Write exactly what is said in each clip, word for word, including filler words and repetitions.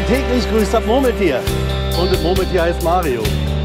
Täglich grüßt das Murmeltier. Und das Murmeltier heißt Mario.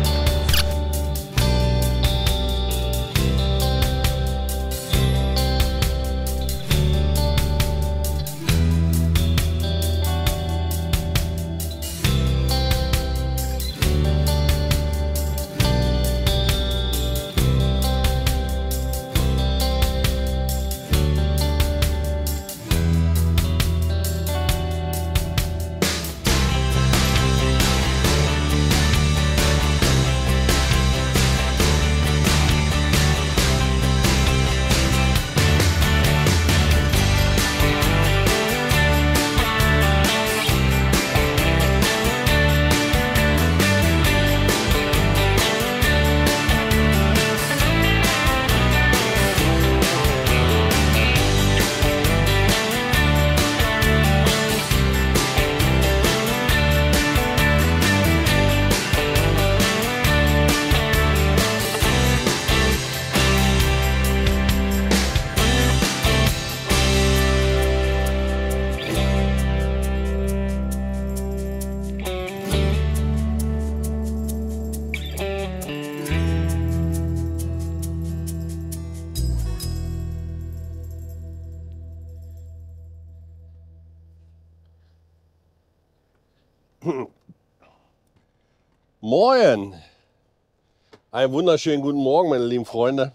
Moin! Einen wunderschönen guten Morgen, meine lieben Freunde.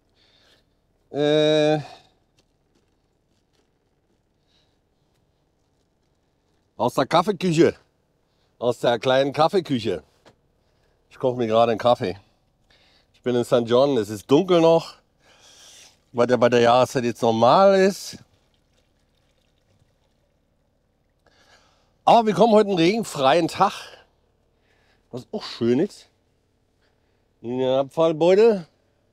Äh, aus der Kaffeeküche, aus der kleinen Kaffeeküche. Ich koche mir gerade einen Kaffee. Ich bin in Sankt John, es ist dunkel noch, weil der bei der Jahreszeit jetzt normal ist. Aber wir kommen heute einen regenfreien Tag, was auch schön ist. In den Abfallbeutel.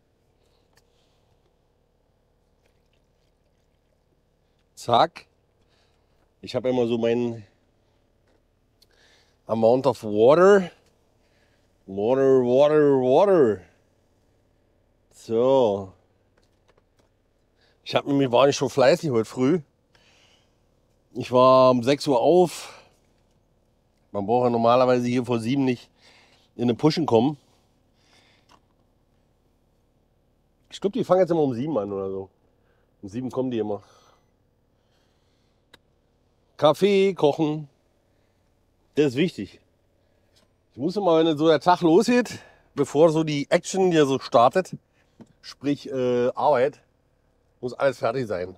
Zack. Ich habe immer so meinen Amount of Water. Water, Water, Water. So. Ich habe mir war nicht schon fleißig heute früh. Ich war um sechs Uhr auf. Man braucht ja normalerweise hier vor sieben nicht in den Pushen kommen. Ich glaube, die fangen jetzt immer um sieben an oder so. Um sieben kommen die immer. Kaffee kochen. Das ist wichtig. Ich muss immer, wenn so der Tag losgeht, bevor so die Action hier so startet, sprich äh, Arbeit, muss alles fertig sein.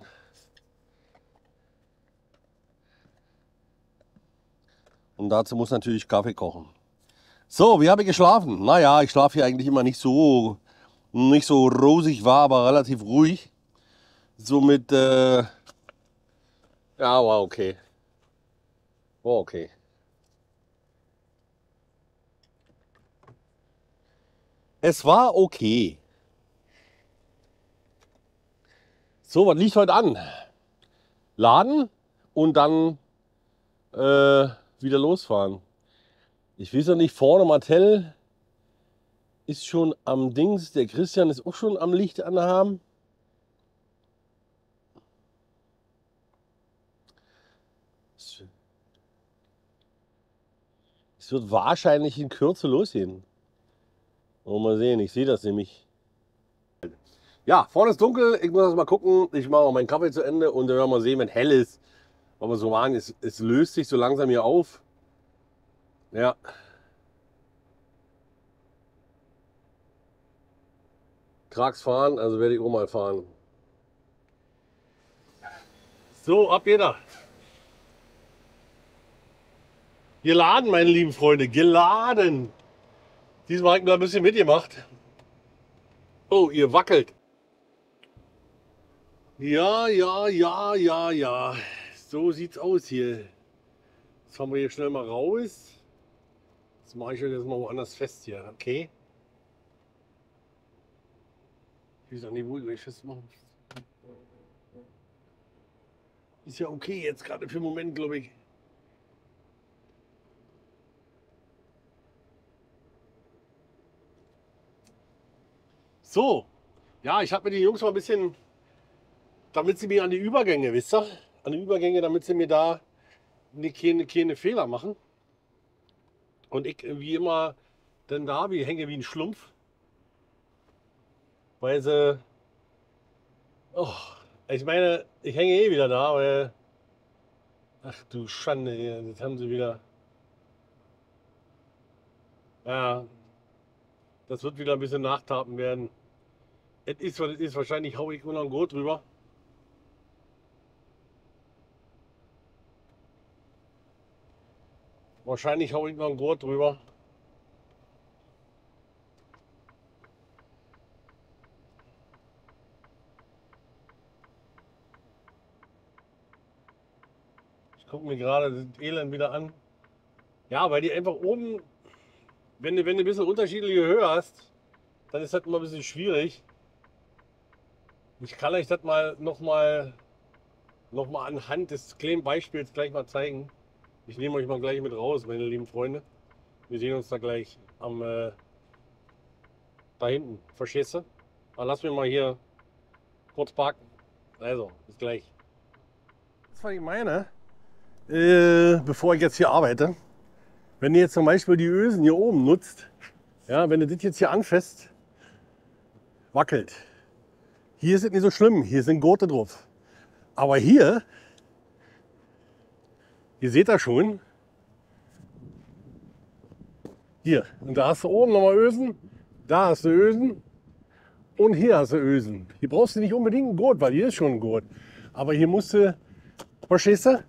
Und dazu muss natürlich Kaffee kochen. So, wie habe ich geschlafen? Naja, ich schlafe hier eigentlich immer nicht so, nicht so rosig, war aber relativ ruhig. Somit, äh, ja, war okay. War okay. Es war okay. So, was liegt heute an? Laden und dann äh, wieder losfahren. Ich weiß ja nicht, vorne Martell ist schon am Dings, der Christian ist auch schon am Licht anhaben. Es wird wahrscheinlich in Kürze losgehen. Wollen wir mal sehen, ich sehe das nämlich. Ja, vorne ist dunkel, ich muss das mal gucken. Ich mache mal meinen Kaffee zu Ende und dann werden wir mal sehen, wenn hell ist. Aber so waren, es, es löst sich so langsam hier auf. Ja. Trags fahren, also werde ich auch mal fahren. So, ab jeder. Geladen, meine lieben Freunde, geladen. Diesmal habe ich noch ein bisschen mitgemacht. Oh, ihr wackelt. Ja, ja, ja, ja, ja. So sieht's aus hier. Jetzt fahren wir hier schnell mal raus. Jetzt mache ich jetzt mal woanders fest hier, okay? Ich weiß auch nicht, wo ich festmachen. Ist ja okay jetzt gerade für den Moment, glaube ich. So, ja, ich habe mir die Jungs mal ein bisschen, damit sie mir an die Übergänge, wisst ihr? An die Übergänge, damit sie mir da keine, keine Fehler machen. Und ich wie immer dann da wie, hänge wie ein Schlumpf. Weil sie... Oh, ich meine, ich hänge eh wieder da, weil... Ach du Schande, jetzt haben sie wieder... Ja, das wird wieder ein bisschen nachtapen werden. Es ist, was es ist. Wahrscheinlich haue ich nur noch ein Gurt drüber. Wahrscheinlich haue ich noch ein Gurt drüber. Ich gucke mir gerade das Elend wieder an. Ja, weil die einfach oben, wenn du, wenn du ein bisschen unterschiedliche Höhe hast, dann ist das immer ein bisschen schwierig. Ich kann euch das mal nochmal noch mal anhand des kleinen Beispiels gleich mal zeigen. Ich nehme euch mal gleich mit raus, meine lieben Freunde. Wir sehen uns da gleich am äh, da hinten. Verstehst du? Aber lass mich mal hier kurz parken. Also, bis gleich. Das was ich meine, äh, bevor ich jetzt hier arbeite. Wenn du jetzt zum Beispiel die Ösen hier oben nutzt, ja, wenn du das jetzt hier anfasst, wackelt. Hier ist es nicht so schlimm, hier sind Gurte drauf. Aber hier, ihr seht das schon, hier, und da hast du oben nochmal Ösen, da hast du Ösen und hier hast du Ösen. Hier brauchst du nicht unbedingt einen Gurt, weil hier ist schon ein Gurt. Aber hier musst du, verstehst du?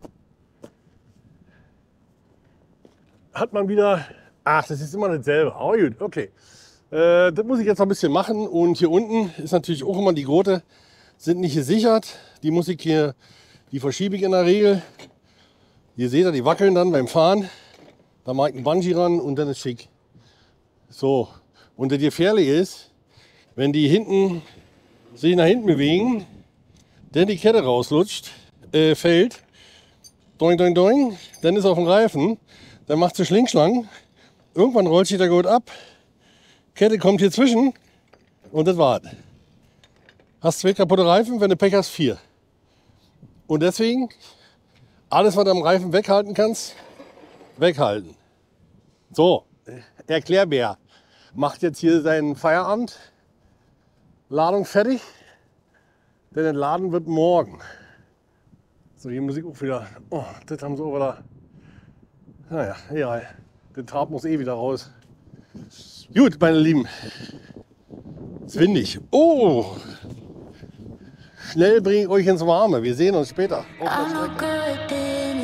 Hat man wieder, ach, das ist immer dasselbe, aber gut, okay. Äh, das muss ich jetzt noch ein bisschen machen und hier unten ist natürlich auch immer die Gurte, sind nicht gesichert. Die muss ich hier, die verschiebe ich in der Regel. Ihr seht ja, die wackeln dann beim Fahren. Da mache ich einen Bungee ran und dann ist schick. So, und das Gefährliche ist, wenn die hinten sich nach hinten bewegen, dann die Kette rauslutscht, äh, fällt, doing, doing, doing, dann ist auf dem Reifen, dann macht sie Schlingschlang, irgendwann rollt sich der Gurt ab, Kette kommt hier zwischen und das war's. Hast zwei kaputte Reifen, wenn du Pech hast, vier. Und deswegen, alles was du am Reifen weghalten kannst, weghalten. So, Erklärbär macht jetzt hier seinen Feierabend, Ladung fertig, denn der Laden wird morgen. So, hier Musik auch wieder, oh, das haben sie auch wieder, naja, egal, der Tab muss eh wieder raus. Gut, meine Lieben, es ist windig. Oh, schnell bringe ich euch ins Warme. Wir sehen uns später auf der Strecke.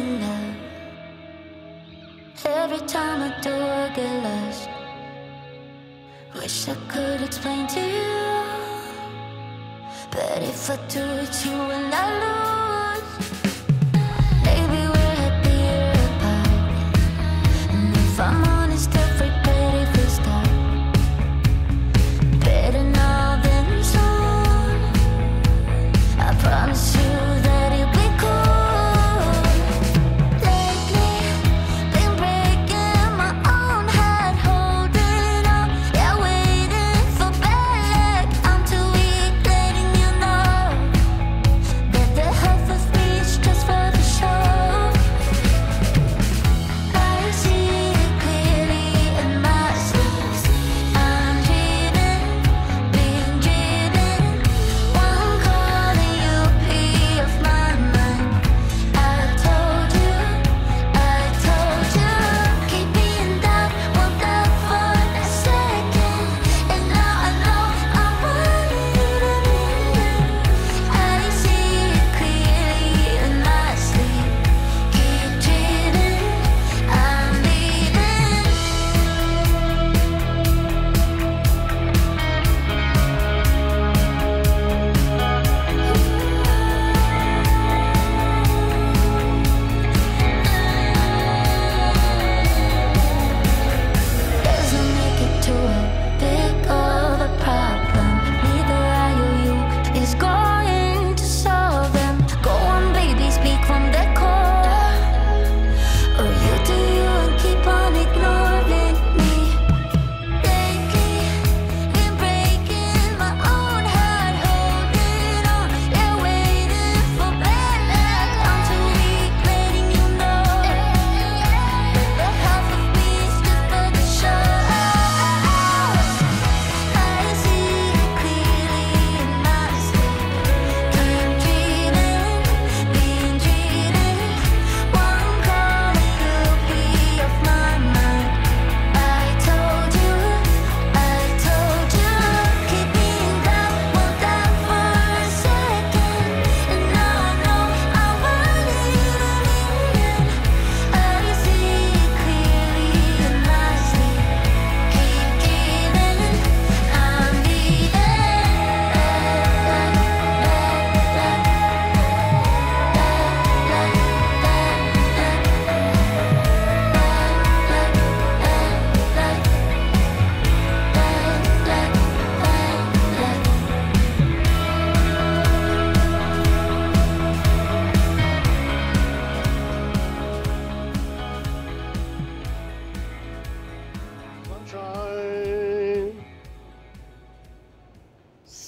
Wish I could explain to you, but if I do it, you will not lose. Maybe we're happier apart, and if I'm honest, I regret if we start. Better now than soon. I promise you that it'll be cool. Lately, been breaking my own heart, holding on, yeah, waiting for bad luck. I'm too weak, letting you know that the heart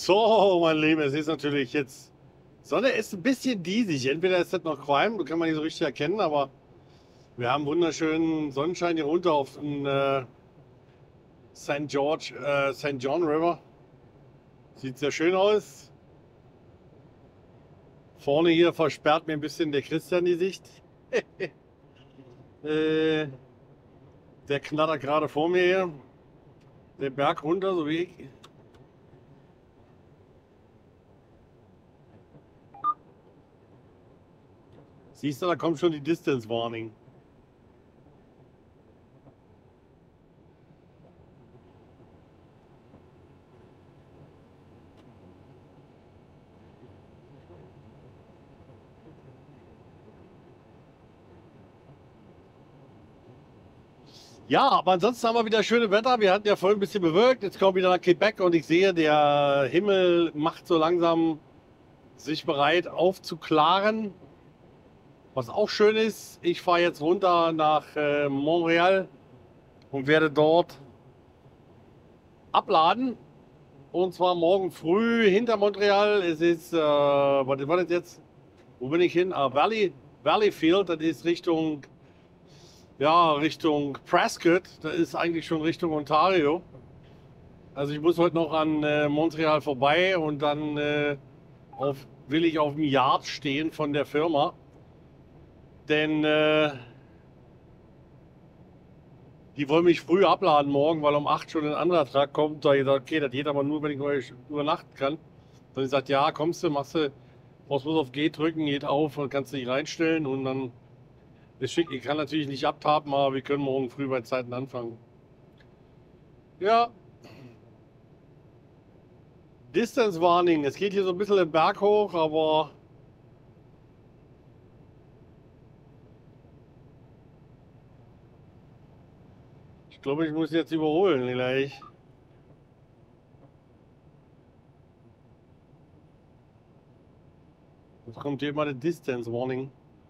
So, mein Lieben, es ist natürlich jetzt... Sonne ist ein bisschen diesig. Entweder ist das noch Qualm, das kann man nicht so richtig erkennen, aber wir haben wunderschönen Sonnenschein hier runter auf den äh, Saint George, äh, Saint John River. Sieht sehr schön aus. Vorne hier versperrt mir ein bisschen der Christian die Sicht. äh, der knattert gerade vor mir hier. Den Berg runter, so wie ich. Siehst du, da kommt schon die Distance Warning. Ja, aber ansonsten haben wir wieder schöne Wetter. Wir hatten ja vorhin ein bisschen bewölkt. Jetzt kommt wieder nach Quebec und ich sehe, der Himmel macht so langsam sich bereit aufzuklaren. Was auch schön ist, ich fahre jetzt runter nach äh, Montreal und werde dort abladen. Und zwar morgen früh hinter Montreal. Es ist, äh, was war das jetzt? Wo bin ich hin? Ah, Valley, Valleyfield, das ist Richtung, ja, Richtung Prescott. Das ist eigentlich schon Richtung Ontario. Also ich muss heute noch an äh, Montreal vorbei und dann äh, auf, will ich auf dem Yard stehen von der Firma. Denn äh, die wollen mich früh abladen morgen, weil um acht schon ein anderer Truck kommt. Da ich gesagt, okay, das geht aber nur, wenn ich euch übernachten kann. Dann ich gesagt, ja, kommst du, machst du, brauchst bloß auf G drücken, geht auf und kannst dich reinstellen und dann ist schick. Ich kann natürlich nicht abtapen, aber wir können morgen früh bei Zeiten anfangen. Ja. Distance Warning. Es geht hier so ein bisschen den Berg hoch, aber ich glaube, ich muss jetzt überholen gleich. Jetzt kommt hier immer der Distance Warning.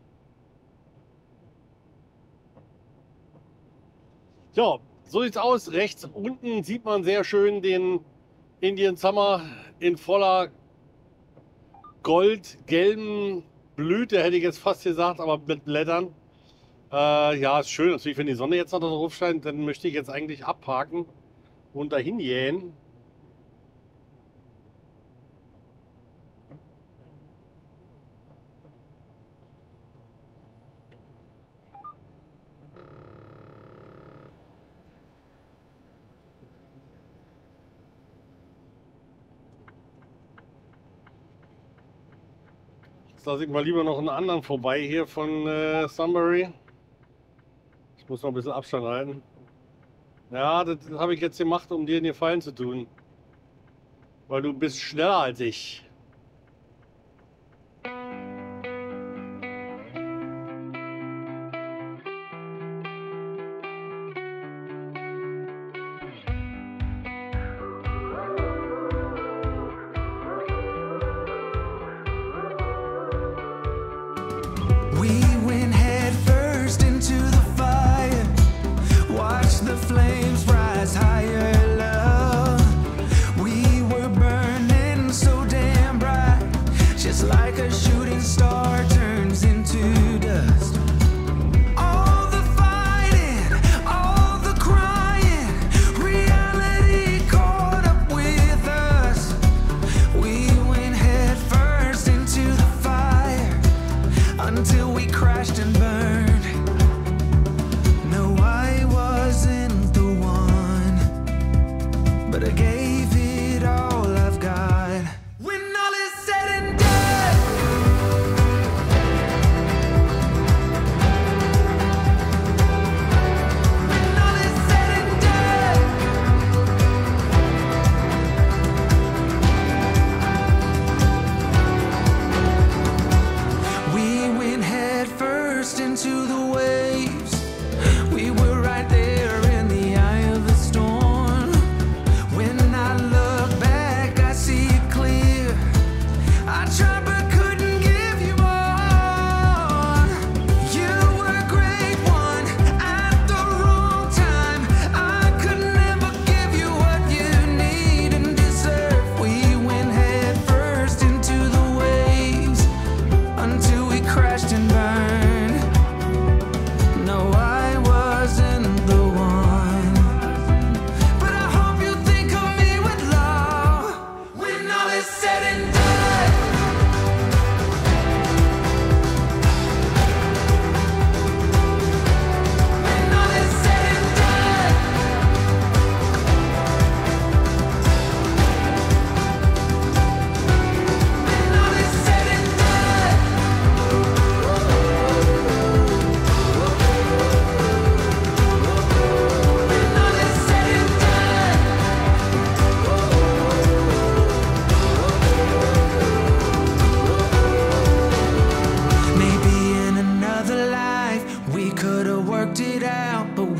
Ja, so sieht's aus. Rechts unten sieht man sehr schön den Indian Summer in voller goldgelben Blüte, hätte ich jetzt fast gesagt, aber mit Blättern. Äh, ja, ist schön. Natürlich, wenn die Sonne jetzt noch drauf scheint, dann möchte ich jetzt eigentlich abhaken und dahin jähen. Jetzt lasse ich mal lieber noch einen anderen vorbei hier von äh, Sunbury. Ich muss noch ein bisschen Abstand halten. Ja, das habe ich jetzt gemacht, um dir den Gefallen zu tun. Weil du bist schneller als ich. Flames rise higher, love. We were burning so damn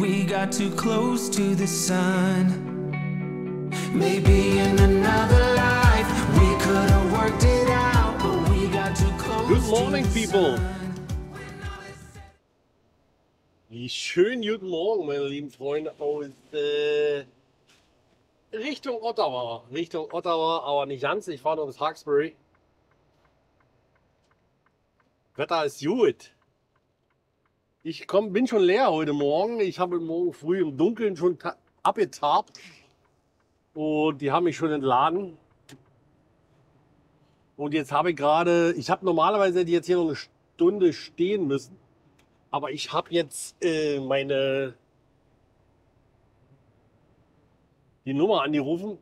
we got too close to the sun. Maybe in another life we could have worked it out, but we got too close. Good morning, to the people. sun. Wie schön guten Morgen, meine lieben Freunde aus äh, Richtung Ottawa. Richtung Ottawa, aber nicht ganz. Ich fahre noch bis Hawkesbury. Wetter ist gut. Ich komm, bin schon leer heute Morgen. Ich habe morgen früh im Dunkeln schon abgetabt. Und die haben mich schon entladen. Und jetzt habe ich gerade, ich habe normalerweise hätte ich jetzt hier noch eine Stunde stehen müssen. Aber ich habe jetzt äh, meine die Nummer angerufen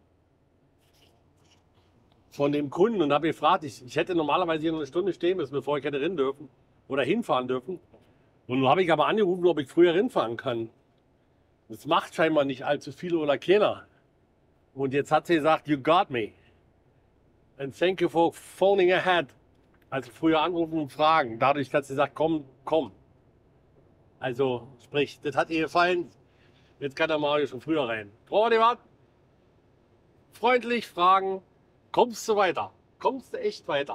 von dem Kunden und habe gefragt, ich, ich hätte normalerweise hier noch eine Stunde stehen müssen, bevor ich hätte rennen dürfen oder hinfahren dürfen. Und nun habe ich aber angerufen, ob ich früher hinfahren kann. Das macht scheinbar nicht allzu viele oder keiner. Und jetzt hat sie gesagt, you got me. And thank you for phoning ahead. Also früher anrufen und fragen. Dadurch hat sie gesagt, komm, komm. Also sprich, das hat ihr gefallen. Jetzt kann der Mario schon früher rein. Frau Oliver, freundlich fragen, kommst du weiter? Kommst du echt weiter?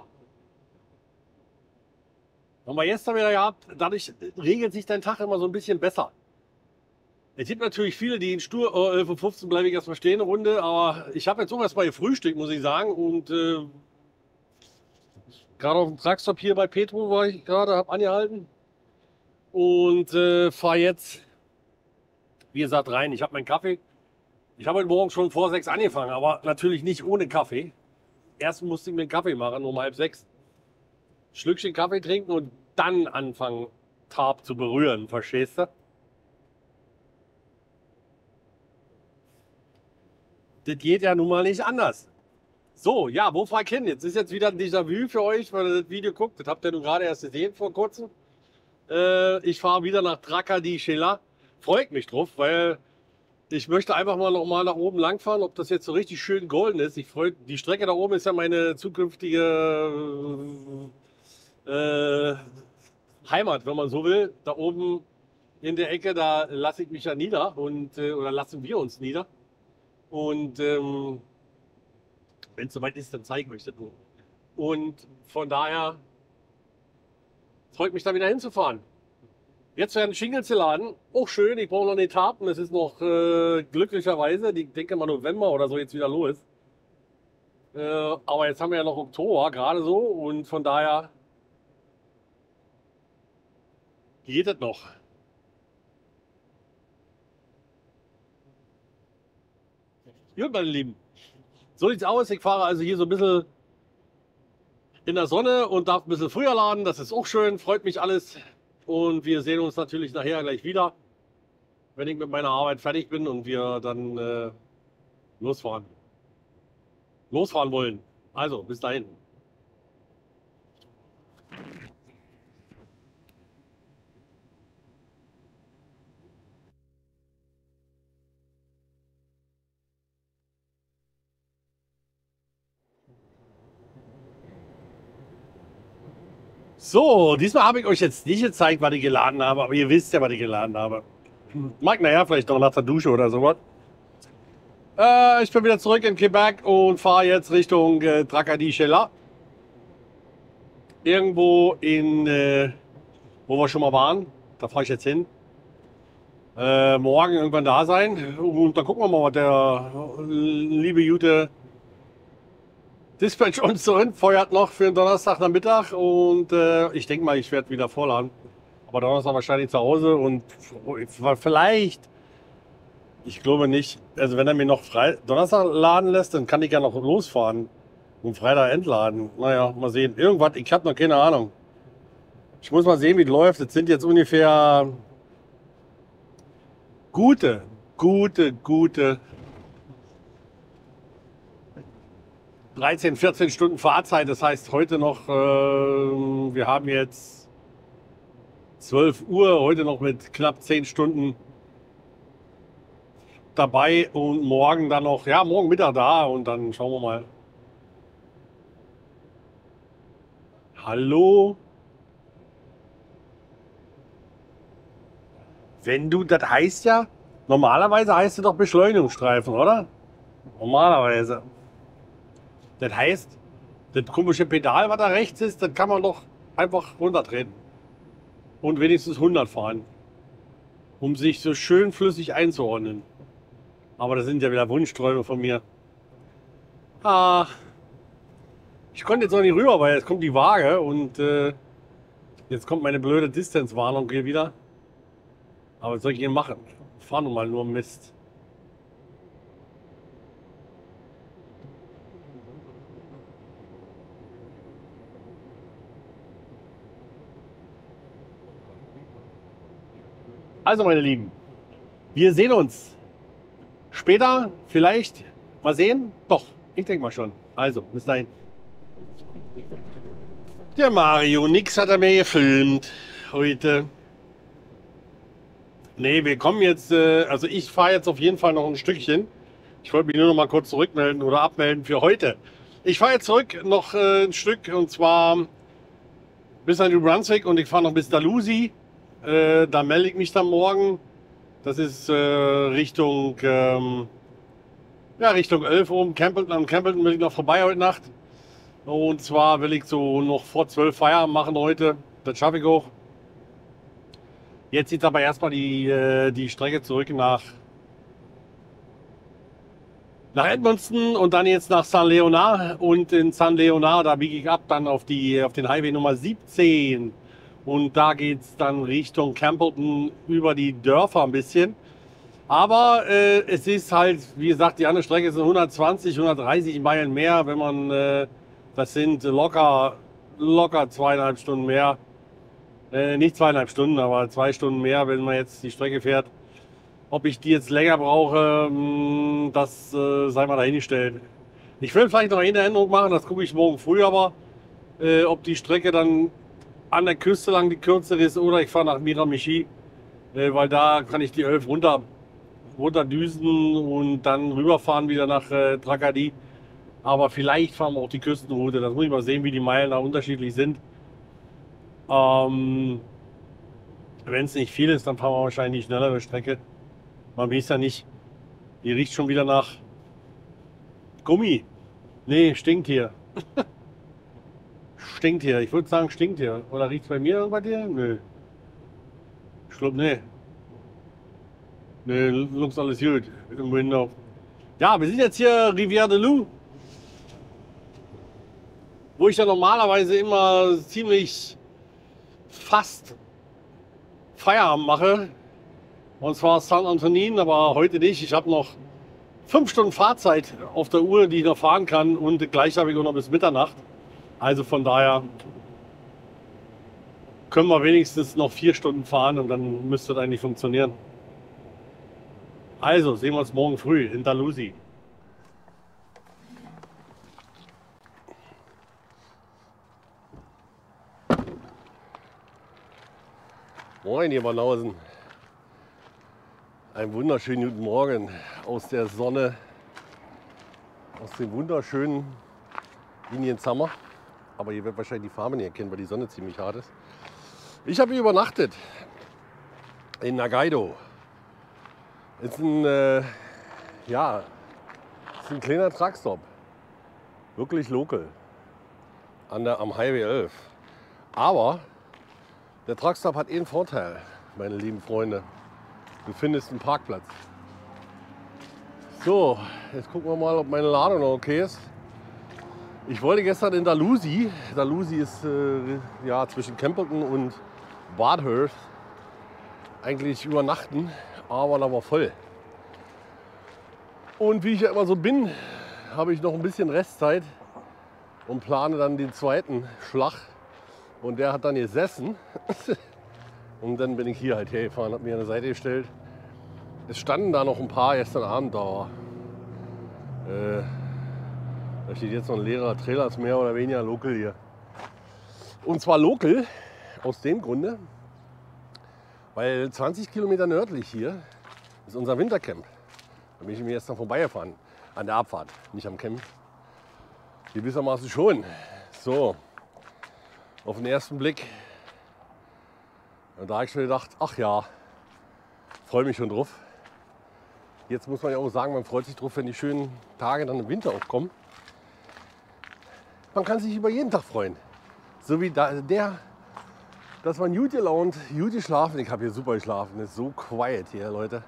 Haben wir gestern wieder gehabt, dadurch regelt sich dein Tag immer so ein bisschen besser. Es gibt natürlich viele, die in Stur, oh, elf Uhr fünfzehn bleibe ich erstmal stehen, eine Runde, aber ich habe jetzt auch erstmal gefrühstückt, muss ich sagen. Und äh, gerade auf dem Truckstop hier bei Petro war ich gerade, habe angehalten. Und äh, fahre jetzt, wie gesagt, rein. Ich habe meinen Kaffee. Ich habe heute Morgen schon vor sechs angefangen, aber natürlich nicht ohne Kaffee. Erst musste ich mir einen Kaffee machen, um halb sechs. Schlückchen Kaffee trinken und dann anfangen, Tarp zu berühren, verstehst du? Das geht ja nun mal nicht anders. So, ja, wo fahr ich hin? Jetzt ist jetzt wieder ein Déjà-vu für euch, weil ihr das Video guckt. Das habt ihr nun gerade erst gesehen vor kurzem. Äh, ich fahre wieder nach Draka di Scella. Freut mich drauf, weil ich möchte einfach mal noch mal nach oben lang fahren, ob das jetzt so richtig schön golden ist. Ich freu, die Strecke da oben ist ja meine zukünftige äh, Heimat, wenn man so will. Da oben in der Ecke, da lasse ich mich ja nieder und äh, oder lassen wir uns nieder. Und ähm, wenn es soweit ist, dann zeigen wir euch das nur. Und von daher freut mich da wieder hinzufahren. Jetzt werden Shingles geladen. Auch schön, ich brauche noch eine Tapen. Es ist noch äh, glücklicherweise, ich denke mal November oder so jetzt wieder los. Äh, aber jetzt haben wir ja noch Oktober, gerade so. Und von daher geht es noch. Gut, meine Lieben. So sieht's aus. Ich fahre also hier so ein bisschen in der Sonne und darf ein bisschen früher laden. Das ist auch schön, freut mich alles. Und wir sehen uns natürlich nachher gleich wieder, wenn ich mit meiner Arbeit fertig bin und wir dann äh, losfahren. Losfahren wollen. Also, bis dahin. So, diesmal habe ich euch jetzt nicht gezeigt, was ich geladen habe, aber ihr wisst ja, was ich geladen habe. Mag nachher vielleicht noch nach der Dusche oder sowas. Äh, ich bin wieder zurück in Quebec und fahre jetzt Richtung äh, Draka di Scella. Irgendwo in, äh, wo wir schon mal waren, da fahre ich jetzt hin. Äh, morgen irgendwann da sein und dann gucken wir mal, was der liebe gute Dispatch uns so hinfeuert noch für den Donnerstagnachmittag und äh, ich denke mal, ich werde wieder vorladen. Aber Donnerstag wahrscheinlich zu Hause und vielleicht, ich glaube nicht, also wenn er mir noch frei Donnerstag laden lässt, dann kann ich ja noch losfahren und Freitag entladen. Naja, mal sehen. Irgendwas, ich habe noch keine Ahnung. Ich muss mal sehen, wie es läuft. Es sind jetzt ungefähr gute, gute, gute dreizehn, vierzehn Stunden Fahrzeit. Das heißt heute noch, äh, wir haben jetzt zwölf Uhr, heute noch mit knapp zehn Stunden dabei und morgen dann noch, ja, morgen Mittag da und dann schauen wir mal. Hallo? Wenn du, das heißt ja, normalerweise heißt es doch Beschleunigungsstreifen, oder? Normalerweise. Das heißt, das komische Pedal, was da rechts ist, das kann man doch einfach runtertreten. Und wenigstens hundert fahren. Um sich so schön flüssig einzuordnen. Aber das sind ja wieder Wunschträume von mir. Ah, ich konnte jetzt noch nicht rüber, weil jetzt kommt die Waage und äh, jetzt kommt meine blöde Distance-Warnung hier wieder. Aber was soll ich hier machen? Ich fahre nun mal nur Mist. Also meine Lieben, wir sehen uns später, vielleicht, mal sehen. Doch, ich denke mal schon. Also, bis dahin. Der Mario, nix hat er mir gefilmt heute. Nee, wir kommen jetzt, äh, also ich fahre jetzt auf jeden Fall noch ein Stückchen. Ich wollte mich nur noch mal kurz zurückmelden oder abmelden für heute. Ich fahre jetzt zurück noch äh, ein Stück und zwar bis nach New Brunswick und ich fahre noch bis Dalhousie. Äh, da melde ich mich dann morgen. Das ist äh, Richtung, ähm, ja, Richtung elf Uhr. Campbellton. An Campbellton will ich noch vorbei heute Nacht. Und zwar will ich so noch vor zwölf Feierabend machen heute. Das schaffe ich auch. Jetzt sieht aber erstmal die, äh, die Strecke zurück nach, nach Edmundston und dann jetzt nach Saint Leonard. Und in Saint Leonard, da biege ich ab dann auf, die, auf den Highway Nummer siebzehn. Und da geht es dann Richtung Campbellton über die Dörfer ein bisschen. Aber äh, es ist halt, wie gesagt, die andere Strecke sind hundertzwanzig, hundertdreißig Meilen mehr. Wenn man, äh, das sind locker, locker zweieinhalb Stunden mehr. Äh, nicht zweieinhalb Stunden, aber zwei Stunden mehr, wenn man jetzt die Strecke fährt. Ob ich die jetzt länger brauche, mh, das äh, sei mal dahingestellt. Ich will vielleicht noch eine Änderung machen, das gucke ich morgen früh, aber äh, ob die Strecke dann an der Küste lang die kürzere ist oder ich fahre nach Miramichi, äh, weil da kann ich die elf runter, runter düsen und dann rüberfahren wieder nach äh, Tracadie. Aber vielleicht fahren wir auch die Küstenroute, das muss ich mal sehen, wie die Meilen da unterschiedlich sind. Ähm, Wenn es nicht viel ist, dann fahren wir wahrscheinlich die schnellere Strecke. Man weiß ja nicht, die riecht schon wieder nach Gummi. Nee, stinkt hier. Stinkt hier. Ich würde sagen, stinkt hier. Oder riecht es bei mir bei dir? Nö. Ich glaube, nee. Nee, looks alles gut im Window. Ja, wir sind jetzt hier Rivière de Loup. Wo ich ja normalerweise immer ziemlich fast Feierabend mache. Und zwar Saint-Antonin, aber heute nicht. Ich habe noch fünf Stunden Fahrzeit auf der Uhr, die ich noch fahren kann. Und gleich habe ich auch noch bis Mitternacht. Also von daher können wir wenigstens noch vier Stunden fahren und dann müsste das eigentlich funktionieren. Also sehen wir uns morgen früh in Dalhousie. Moin ihr Banausen. Einen wunderschönen guten Morgen aus der Sonne, aus dem wunderschönen Indian Summer. Aber ihr werdet wahrscheinlich die Farben nicht erkennen, weil die Sonne ziemlich hart ist. Ich habe hier übernachtet in Nagaido. Ist ein, äh, ja, ist ein kleiner Truckstop. Wirklich local. An der, am Highway elf. Aber der Truckstop hat einen Vorteil, meine lieben Freunde. Du findest einen Parkplatz. So, jetzt gucken wir mal, ob meine Ladung noch okay ist. Ich wollte gestern in Dalhousie, Dalhousie ist äh, ja, zwischen Campbellton und Bathurst, eigentlich übernachten, aber da war voll. Und wie ich ja immer so bin, habe ich noch ein bisschen Restzeit und plane dann den zweiten Schlag. Und der hat dann gesessen. Und dann bin ich hier halt hergefahren, habe mir an der Seite gestellt. Es standen da noch ein paar gestern Abend da. Äh, da steht jetzt noch ein leerer Trailer, ist mehr oder weniger local hier. Und zwar local aus dem Grunde, weil zwanzig Kilometer nördlich hier ist unser Wintercamp. Da bin ich mir jetzt noch vorbeigefahren, an der Abfahrt, nicht am Camp. Gewissermaßen schon. So, auf den ersten Blick. Und da habe ich schon gedacht, ach ja, freue mich schon drauf. Jetzt muss man ja auch sagen, man freut sich drauf, wenn die schönen Tage dann im Winter auch kommen. Man kann sich über jeden Tag freuen. So wie da, der, dass man gut gelaunt, gut geschlafen. Ich habe hier super geschlafen. Es ist so quiet hier, Leute.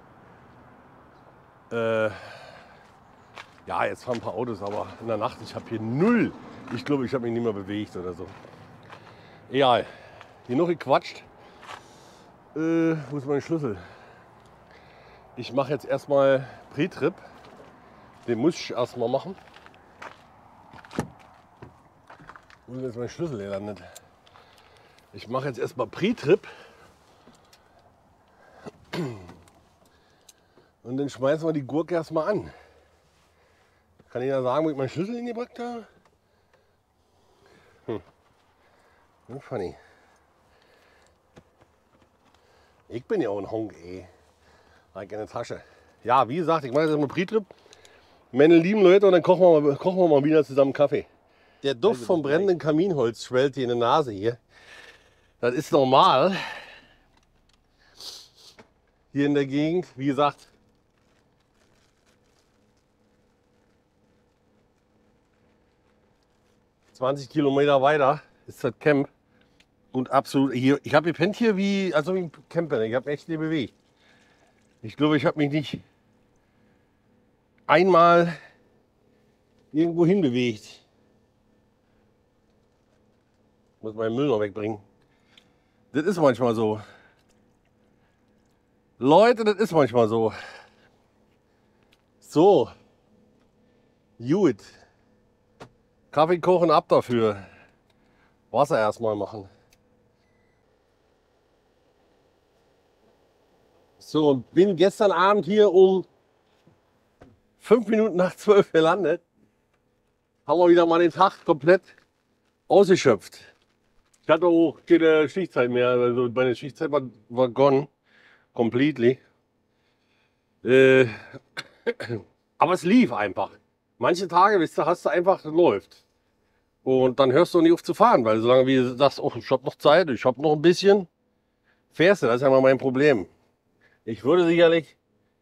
Äh, ja, jetzt fahren ein paar Autos, aber in der Nacht, ich habe hier null. Ich glaube, ich habe mich nicht mehr bewegt oder so. Egal. Genug gequatscht. Äh, wo ist mein Schlüssel? Ich mache jetzt erstmal Pre-Trip. Den muss ich erstmal machen. Wo ist jetzt mein Schlüssel gelandet? Ich mache jetzt erstmal Pre-Trip. Und dann schmeißen wir die Gurke erstmal an. Kann ich ja sagen, wo ich meinen Schlüssel hingebracht habe? Hm. Hm, funny. Ich bin ja auch ein Honk, ey. Like in der Tasche. Ja, wie gesagt, ich mache jetzt erstmal Pre-Trip. Meine lieben Leute, und dann kochen wir, mal, kochen wir mal wieder zusammen Kaffee. Der Duft vom brennenden Kaminholz schwellt hier in der Nase hier. Das ist normal. Hier in der Gegend, wie gesagt. zwanzig Kilometer weiter ist das Camp. Und absolut, hier, ich habe gepennt hier wie, also wie ein Camper. Ich habe echt nicht bewegt. Ich glaube, ich habe mich nicht einmal irgendwo hin bewegt. Muss meinen Müll noch wegbringen. Das ist manchmal so. Leute, das ist manchmal so. So. Gut. Kaffee kochen, ab dafür. Wasser erstmal machen. So, bin gestern Abend hier um fünf Minuten nach zwölf gelandet. Haben wir wieder mal den Tag komplett ausgeschöpft. Ich hatte auch keine Schichtzeit mehr, also meine Schichtzeit war, war gone, completely. Äh, aber es lief einfach. Manche Tage, wisst ihr, hast du einfach, es läuft. Und dann hörst du nicht auf zu fahren, weil solange wie du sagst, oh, ich habe noch Zeit, ich habe noch ein bisschen, fährst du, das ist ja mal mein Problem. Ich würde sicherlich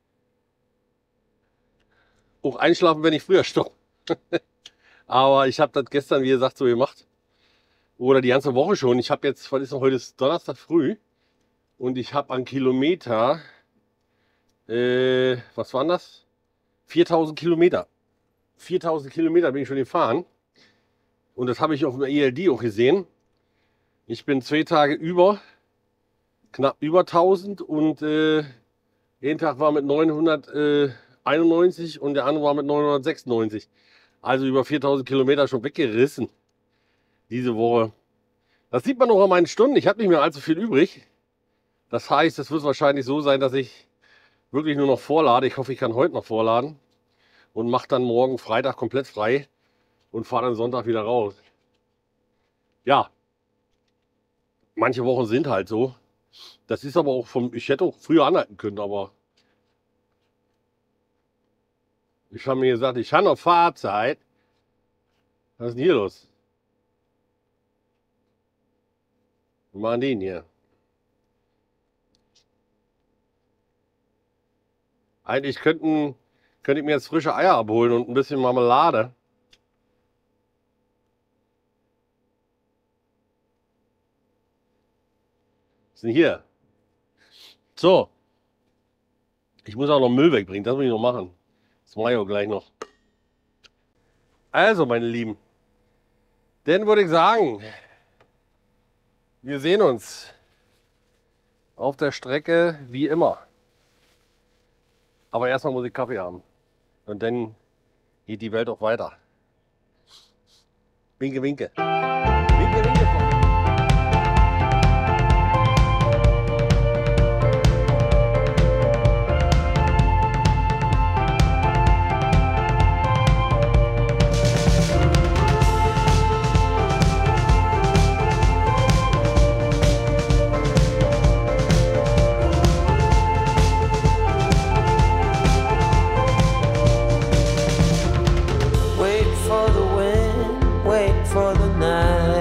auch einschlafen, wenn ich früher stoppe. Aber ich habe das gestern, wie gesagt, so gemacht. Oder die ganze Woche schon. Ich habe jetzt, was ist noch, heute ist Donnerstag früh. Und ich habe an Kilometer, äh, was waren das? viertausend Kilometer. viertausend Kilometer bin ich schon gefahren. Und das habe ich auf dem E L D auch gesehen. Ich bin zwei Tage über, knapp über tausend und äh, jeden Tag war mit neunhunderteinundneunzig und der andere war mit neunhundertsechsundneunzig. Also über viertausend Kilometer schon weggerissen diese Woche. Das sieht man auch an meinen Stunden. Ich habe nicht mehr allzu viel übrig. Das heißt, es wird wahrscheinlich so sein, dass ich wirklich nur noch vorlade. Ich hoffe, ich kann heute noch vorladen und mache dann morgen Freitag komplett frei und fahre dann Sonntag wieder raus. Ja, manche Wochen sind halt so. Das ist aber auch vom, ich hätte auch früher anhalten können, aber ich habe mir gesagt, ich habe noch Fahrzeit. Was ist denn hier los? Wir machen den hier. Eigentlich könnten, könnte ich mir jetzt frische Eier abholen und ein bisschen Marmelade. Was ist denn hier? So. Ich muss auch noch Müll wegbringen, das muss ich noch machen. Das mache ich auch gleich noch. Also, meine Lieben. Dann würde ich sagen, wir sehen uns auf der Strecke wie immer. Aber erstmal muss ich Kaffee haben. Und dann geht die Welt auch weiter. Winke, winke. Winke, winke. Wait for the wind, wait for the night.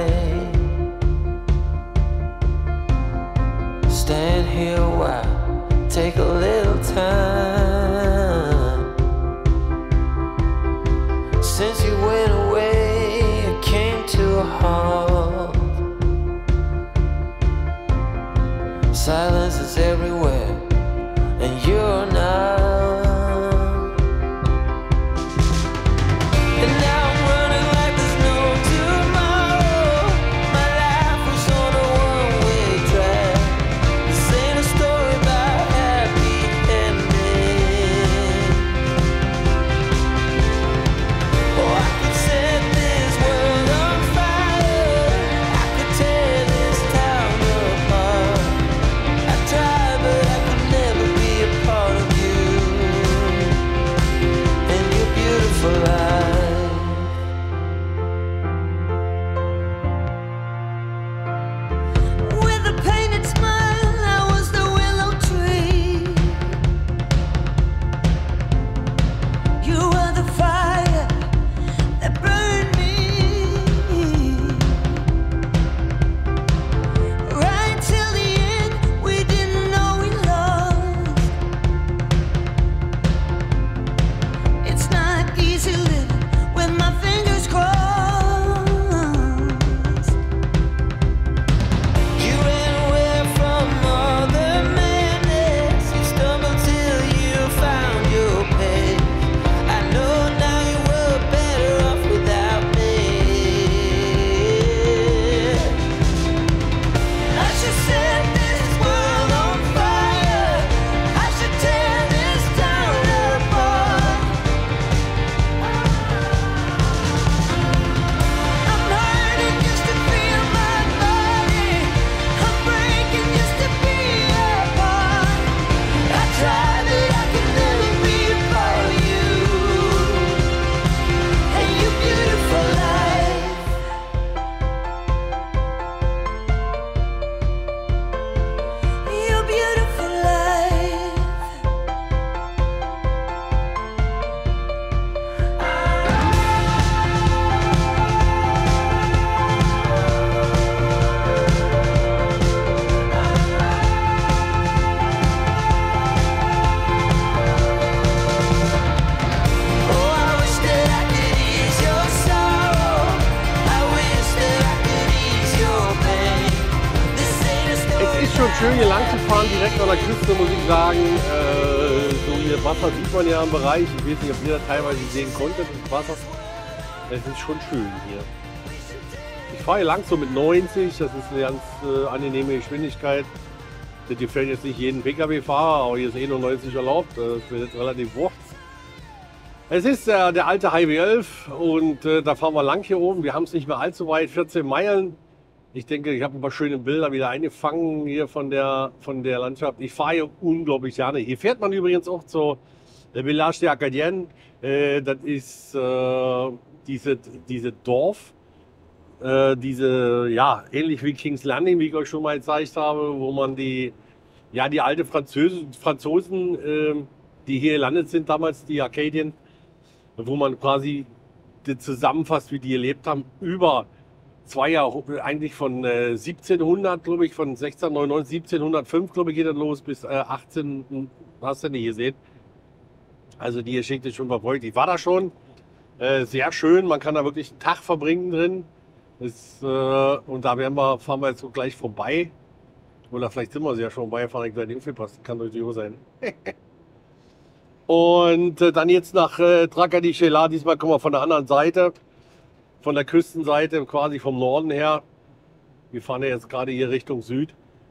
schön hier lang zu fahren, direkt an der Küste, muss ich sagen. Äh, so hier Wasser sieht man ja im Bereich. Ich weiß nicht, ob ihr das teilweise sehen konntet, das Wasser. Es ist schon schön hier. Ich fahre hier lang so mit neunzig, das ist eine ganz äh, angenehme Geschwindigkeit. Das gefällt jetzt nicht jeden Pkw-Fahrer, aber hier ist eh nur neunzig erlaubt. Das wird jetzt relativ wurscht. Es ist äh, der alte Highway elf und äh, da fahren wir lang hier oben. Wir haben es nicht mehr allzu weit, vierzehn Meilen. Ich denke, ich habe ein paar schöne Bilder wieder eingefangen hier von der, von der Landschaft. Ich fahre hier unglaublich gerne. Hier fährt man übrigens auch zur Village des Acadiens. Äh, das ist äh, diese, diese Dorf, äh, diese, ja, ähnlich wie King's Landing, wie ich euch schon mal gezeigt habe, wo man die, ja, die alte Französen, Franzosen, äh, die hier gelandet sind damals, die Acadien, wo man quasi das zusammenfasst, wie die gelebt haben, über zwei Jahre, eigentlich von äh, siebzehnhundert, glaube ich, von sechzehnhundertneunundneunzig, siebzehnhundertfünf, glaube ich, geht das los, bis äh, achtzehn, hast du nicht gesehen. Also die Geschichte ist schon verfolgt. Ich war da schon, äh, sehr schön, man kann da wirklich einen Tag verbringen drin. Das, äh, und da werden wir, fahren wir jetzt so gleich vorbei. Oder vielleicht sind wir sie ja schon vorbei, fahren gleich den passen, kann natürlich auch sein. Und äh, dann jetzt nach äh, Traca di Sella, diesmal kommen wir von der anderen Seite, von der Küstenseite, quasi vom Norden her. Wir fahren ja jetzt gerade hier Richtung Süd.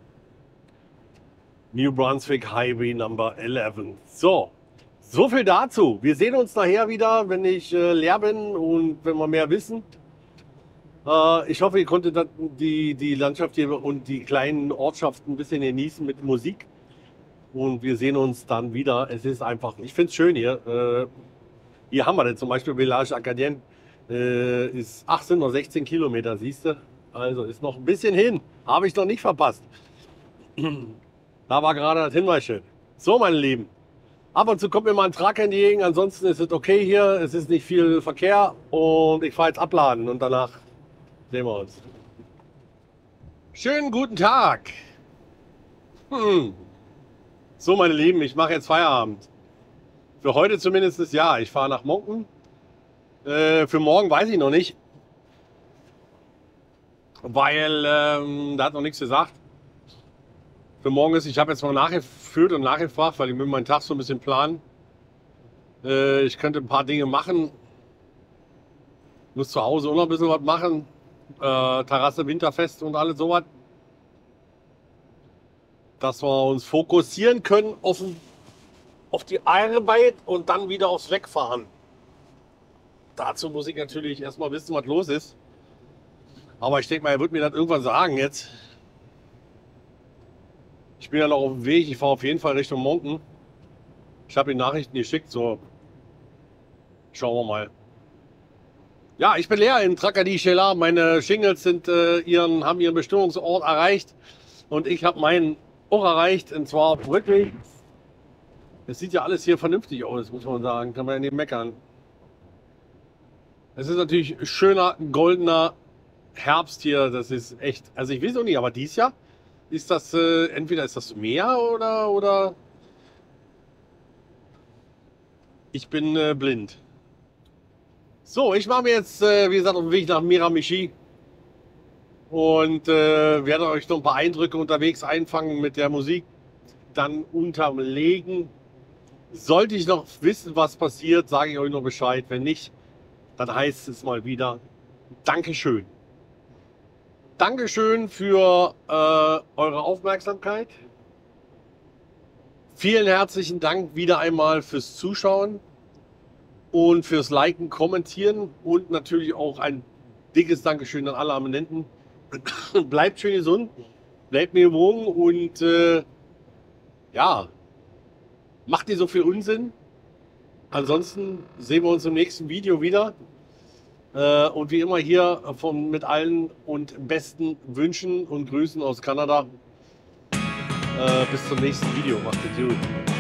New Brunswick Highway Number elf. So, so viel dazu. Wir sehen uns nachher wieder, wenn ich äh, leer bin und wenn wir mehr wissen. Äh, ich hoffe, ihr konntet das, die, die Landschaft hier und die kleinen Ortschaften ein bisschen genießen mit Musik. Und wir sehen uns dann wieder. Es ist einfach, ich finde es schön hier. Äh, hier haben wir das zum Beispiel Village Acadien. Äh, ist achtzehn oder sechzehn Kilometer, siehst du? Also ist noch ein bisschen hin. Habe ich noch nicht verpasst. Da war gerade das Hinweisschild. So, meine Lieben. Ab und zu kommt mir mal ein Truck entgegen. Ansonsten ist es okay hier. Es ist nicht viel Verkehr. Und ich fahre jetzt abladen. Und danach sehen wir uns. Schönen guten Tag. Hm. So, meine Lieben, ich mache jetzt Feierabend. Für heute zumindest ja. Ich fahre nach Monken. Äh, für morgen weiß ich noch nicht. Weil, ähm, da hat noch nichts gesagt. Für morgen ist, ich habe jetzt mal nachgeführt und nachgefragt, weil ich will meinen Tag so ein bisschen planen. Äh, ich könnte ein paar Dinge machen. Muss zu Hause auch noch ein bisschen was machen. Äh, Terrasse, Winterfest und alles sowas. Dass wir uns fokussieren können auf, auf die Arbeit und dann wieder aufs Wegfahren. Dazu muss ich natürlich erstmal wissen, was los ist. Aber ich denke mal, er wird mir das irgendwann sagen jetzt. Ich bin ja noch auf dem Weg, ich fahre auf jeden Fall Richtung Monken. Ich habe die Nachrichten geschickt, so. Schauen wir mal. Ja, ich bin leer in Traca di Sella. Meine Shingles sind, äh, ihren, haben ihren Bestimmungsort erreicht. Und ich habe meinen auch erreicht, und zwar auf dem Rückweg. Es sieht ja alles hier vernünftig aus, muss man sagen. Kann man ja nicht meckern. Es ist natürlich schöner, goldener Herbst hier. Das ist echt, also ich weiß auch nicht, aber dieses Jahr ist das, äh, entweder ist das Meer oder, oder ich bin äh, blind. So, ich mache mir jetzt, äh, wie gesagt, auf den Weg nach Miramichi und äh, werde euch noch ein paar Eindrücke unterwegs einfangen mit der Musik, dann unterlegen. Sollte ich noch wissen, was passiert, sage ich euch noch Bescheid. Wenn nicht, dann heißt es mal wieder Dankeschön. Dankeschön für äh, eure Aufmerksamkeit. Vielen herzlichen Dank wieder einmal fürs Zuschauen und fürs Liken, Kommentieren und natürlich auch ein dickes Dankeschön an alle Abonnenten. Bleibt schön gesund, bleibt mir gewogen und äh, ja, macht nicht so viel Unsinn. Ansonsten sehen wir uns im nächsten Video wieder. Äh, und wie immer hier von, mit allen und besten Wünschen und Grüßen aus Kanada. Äh, bis zum nächsten Video. Macht es gut.